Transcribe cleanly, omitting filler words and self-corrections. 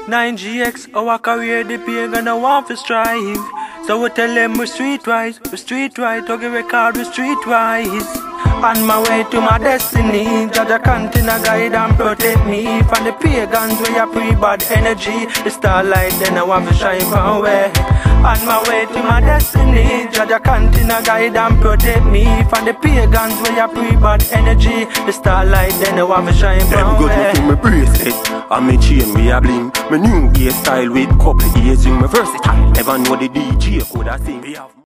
9GX, our career, the pagan, I want to strive. So we tell them we're streetwise, Thuggy record, we're streetwise. On my way to my destiny, Jaja continue guide and protect me from the pagans where you pre-bad energy. The starlight, then I want to shine from way. On my way to my destiny, Jaja continue guide and protect me from the pagans where you pre-bad energy. The starlight, then I want to shine from way. Them good looking my bracelet and me chain we a bling. My new gear style with couple ears in my versatile. Never know the DJ could have sing.